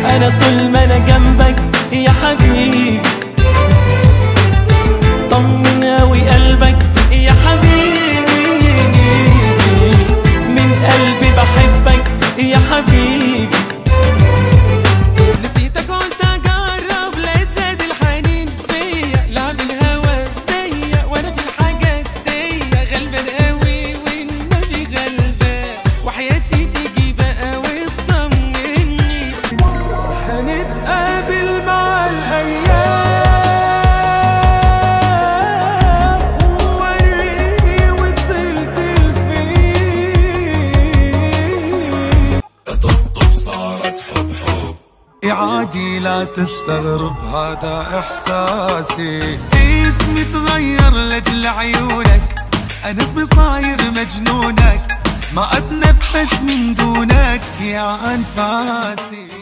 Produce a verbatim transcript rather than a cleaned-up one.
انا طول ما انا جنبك يا حبيبي، طمن اوي قلبك يا حبيبي، من قلبي بحبك يا حبيبي. نسيتك قلت اجرب لا تزاد الحنين فيا، لعب الهوى بيا وانا في الحاجات دي غلبان قوي والنبي غلبان، وحياتي تيجي بقى وتطمني. هنتقابل مع الايام ووريني وصلت لفين. طبطب صارت حب حب عادي لا تستغرب هذا احساسي، اسمي تغير لاجل عيونك، انا اسمي صاير مجنونك، ما اتنفس من دونك يا انفاسي.